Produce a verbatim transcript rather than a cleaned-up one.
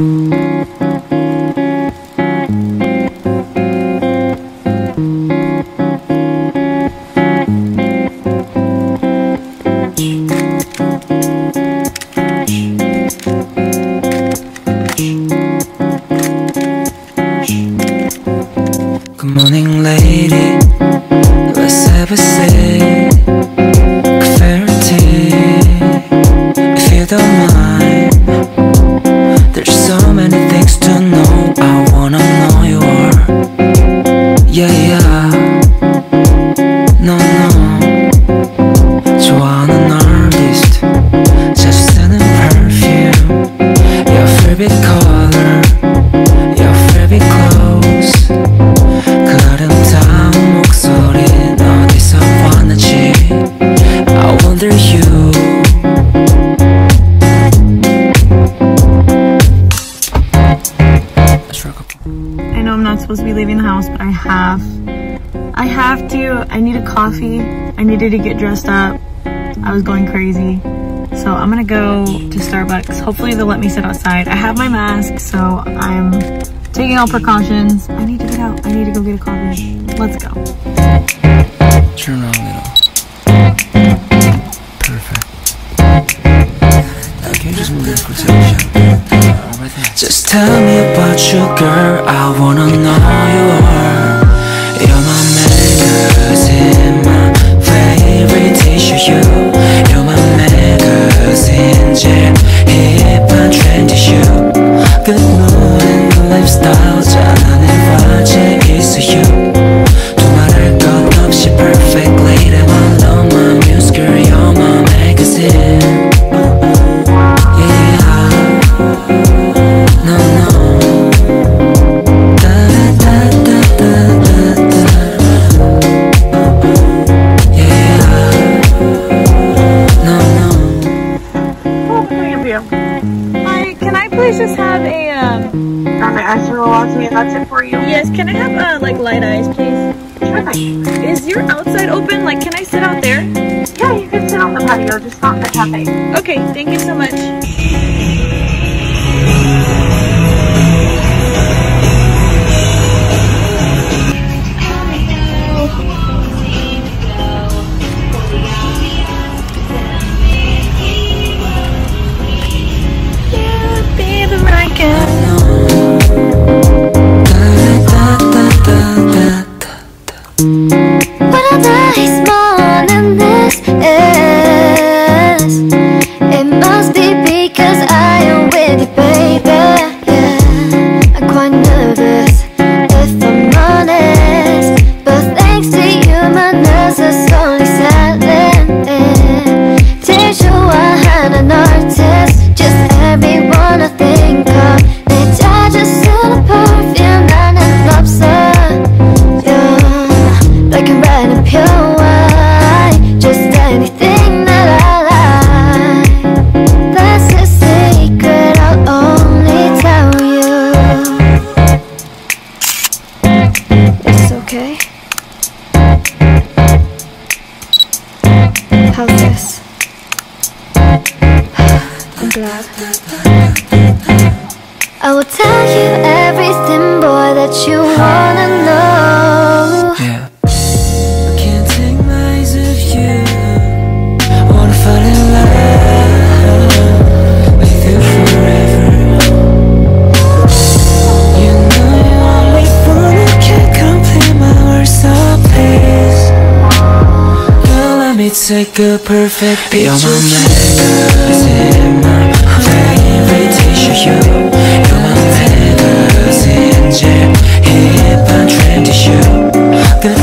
Good morning, lady. Let's have a say. Clarity, if you don't mind. There's so many things to know. I wanna know you are. Yeah, yeah. No, no. 좋아하는 artist. just 쓰는 perfume. Your favorite color. Your favorite clothes. 그 아름다운 목소리는 어디서 왔는지 I wonder you. I know I'm not supposed to be leaving the house, but I have. I have to. I need a coffee. I needed to get dressed up. I was going crazy. So I'm gonna go to Starbucks. Hopefully they'll let me sit outside. I have my mask, so I'm taking all precautions. I need to get out. I need to go get a coffee. Let's go. Turn on a little. Perfect. Can you just move this quick second? Just tell me about you, girl. I wanna know you are. You're my magazine, my favorite tissue. You, you're my magazine, 제일 힙한 trendy shoe. Good mood and good lifestyle. 잘하는 바지 있어 you. 두말할 것 없이 perfect lady. I love my music, girl. You're my magazine. Hi, can I please just have a um? Got my ice roll out to me, and that's it for you. Yes, can I have uh like light eyes, please? Sure thing. Is your outside open? Like, can I sit out there? Yeah, you can sit on the patio, just not in the cafe. Okay, thank you so much. Whatever is more than this is, it must be because I am with you, baby. Yeah, I'm quite nervous if I'm honest, but thanks to you, my nerves are only silent. Tell you I had an artist, just everyone I think of. 내 찾아 쓰는 perfume 나는 없어. Like I'm riding pure white, just anything that I like. That's a secret I'll only tell you. It's okay. How's this? I'm glad. I will tell you everything, boy, that you wanna know. Yeah. I can't take my eyes off you. Wanna fall in love with you forever. You know you want me, but I can't complete my words, so please. Girl, let me take a perfect picture. You're my magazine, my favorite tissue. You're my magazine, 제일 힙한 trendy shoe. Good